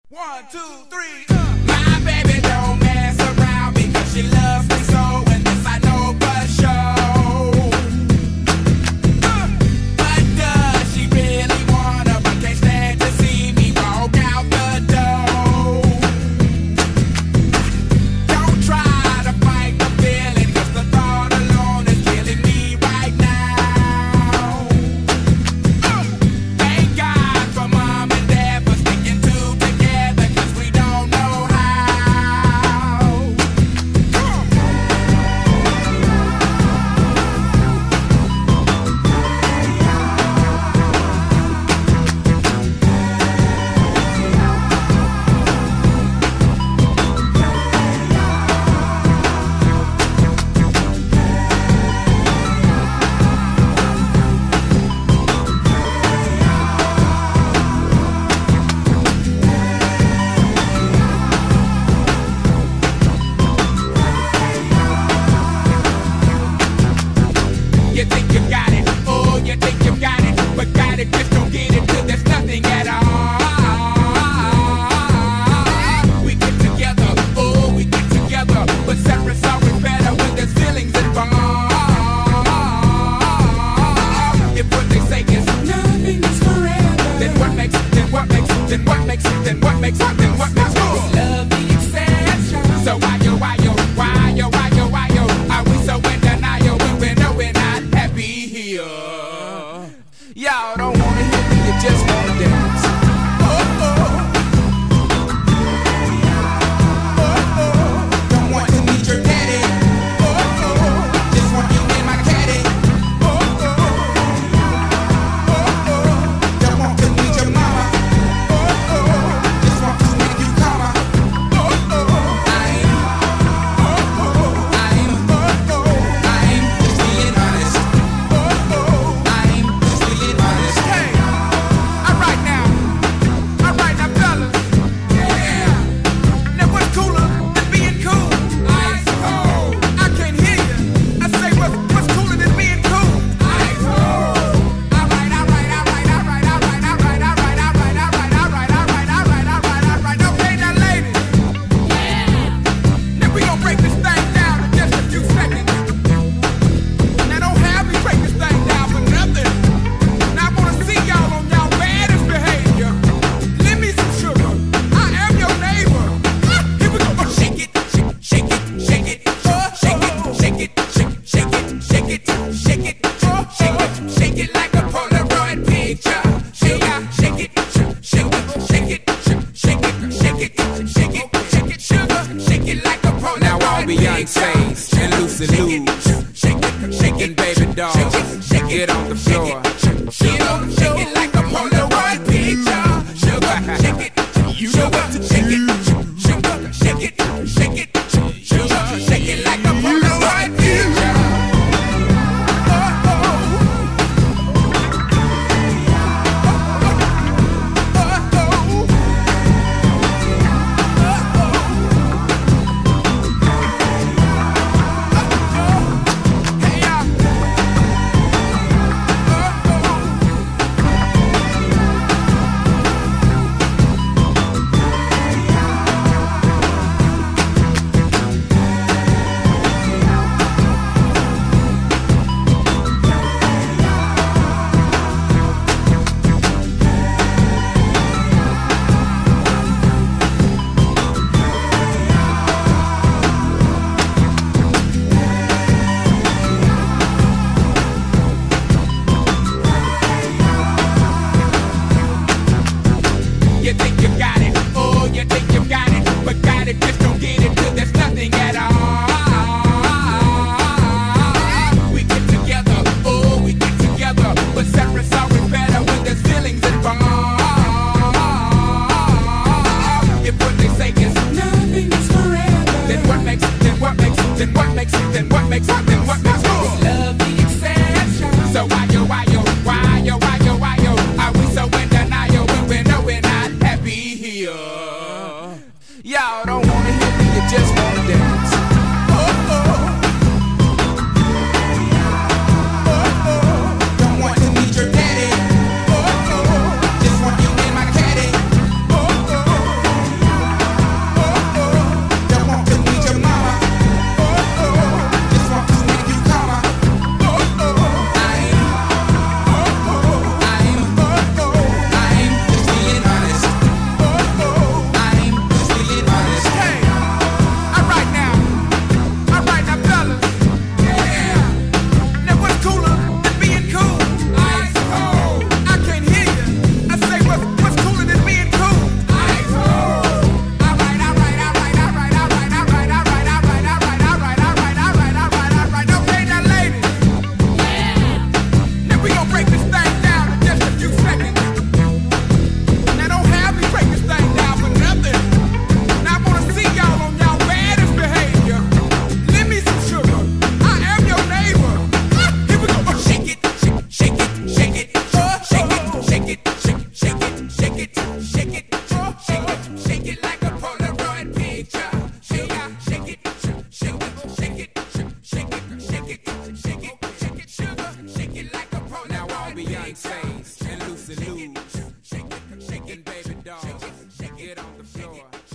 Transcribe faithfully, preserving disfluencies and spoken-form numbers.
One, two, three. Uh. My baby don't mess around because she loves me so, and this I know for sure. Uh. But does she really wanna? But can't stand to see me walk out the door. Don't try to fight the feeling, 'cause the thought alone is killing me right now. Uh. Thank God for mom and dad for sticking two together, 'cause we don't know how. You think you got it, oh, you think you got it, but got it, just don't get it till there's nothing at all. We get together, oh, we get together, but separate's always better when there's feelings involved. If what they say is nothing is forever, then what makes, then what makes, then what makes, then what makes, then what makes love the exception? So why yo, why yo, why yo, why yo, why yo, are we so in denial when we know we're not happy here? Y'all don't wanna hear me, you just wanna dance. Oh, oh. Oh, oh. Don't want to meet your daddy. Oh, oh. Just want you in my caddy. Oh, oh. Oh, oh. Don't want to meet your mama. Oh, oh. Just want to make you calmer. Oh, oh. I'm, oh, oh. I'm, oh, oh. I'm just being honest. Oh, oh. I'm just being honest. Hey, alright now, alright now, fellas. Yeah. Now what's cooler than being cool? Ice cold. I can't hear you. I say what's what's cooler than being cool? Ice cold. Alright, alright, alright, alright, alright, alright, alright, alright, alright, alright, alright, alright, alright, alright. Okay, now ladies. Yeah. Now we gon' break this thing down in just a few seconds. Now don't have me break this thing down for nothing. Now I wanna see y'all on y'all baddest behavior. Lend me some sugar. I am your neighbor. Ah, here we go. Oh, shake it, shake, shake it, shake it, oh, shake it, shake it, shake, shake it, shake it, shake it, oh, shake it, shake it like a Polaroid picture. Shake it, shake it, shake it, shake it, shake it, shake it, shake it, shake it, sugar, shake it like a Polaroid. Now all Beyonce's and Lucy Lou's and baby dolls, get on the floor. Get on, shake it like a Polaroid picture. Sugar, shake it, sugar, shake it, sugar, shake it, shake it, sugar, shake it like a Polaroid picture. Oh, oh. Oh, oh. Hey, y'all. You think you got it, oh, you think you got it, but got it, just don't get it till there's nothing at all. We get together, oh, we get together, but separate's always better when there's feelings involved. If what they say is nothing is forever, then what makes, then what makes, then what makes, then what makes, then what makes love the exception? So why yo, why yo, why yo, why yo, why yo, are we so in denial when we know we're not happy here? Y'all don't wanna hear me, you just wanna dance. Oh, oh. Oh, oh. Don't want to meet your daddy. Oh, oh. Just want you in my caddy. Oh, oh. it like a Polaroid picture. Shake it, shake it, shake it, shake it, shake it, shake it, shake it, shake it, sugar, shake it like a Polaroid picture. Now all Beyonce's and Lucy Lou's, shake it, shake it, baby doll, get on the floor.